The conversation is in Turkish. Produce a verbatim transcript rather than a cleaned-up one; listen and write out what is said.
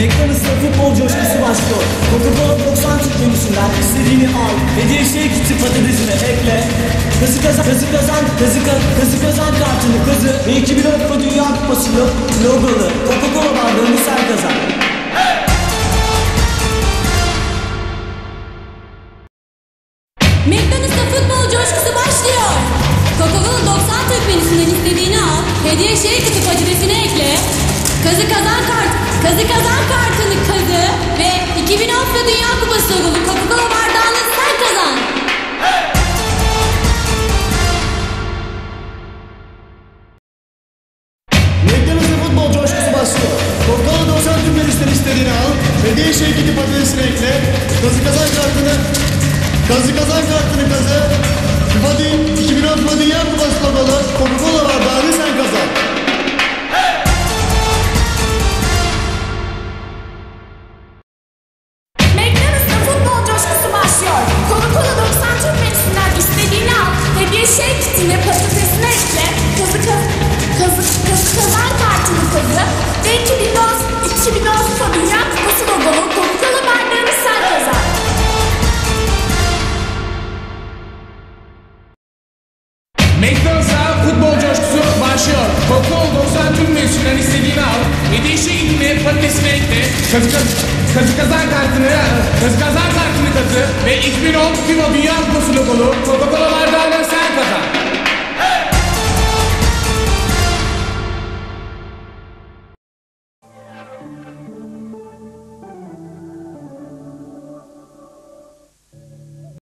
McDonald's'ta futbol coşkusu başlıyor. Coca-Cola doksan Türk menüsünden istediğini al. Hediye şey kiti patatesine ekle. Kazı kazan, kazı kazan, kazı kazan, kazı kazan kartını kazı. Ve iki bin on Dünya Kupası logolu Coca-Cola bardağını sen kazan. McDonald's'ta futbol coşkusu başlıyor. Coca-Cola doksan Türk menüsünden istediğini al. Hediye şey kiti patatesine ekle. Kazı kazan kart, kazı kazan kartını kazı ve iki bin on Dünya Kupası logolu Coca-Cola bardağını sen kazan. McDonald's'ta futbol coşkusu başlıyor. Coca-Cola doksan Türk menüsünden istediğini al. Hediye şey kiti patatesine ekle. Kazı kazan kartını Kazı kazan kartını kazı. FIFA iki bin on Dünya Kupası logolu Coca-Cola bardağını sen kazan. McDonald's'ta futbol coşkusu başlıyor. Coca-Cola doksan Türk menüsünden istediğini al. Hediye şey kitini patatesine ekle. Kazı kazı kazı kazı kazan kartını kazı ve iki bin on Dünya Kupası logolu Coca-Cola bardağını sen kazan. McDonald's'ta futbol coşkusu başlıyor. Coca-Cola doksan Türk menüsünden istediğini al. Hediye şey kitini patatesine ekle. Kazı kazı kazı kazan kartını kazı kazan kartını kazı ve iki bin on FIFA Dünya Kupası logolu Coca-Cola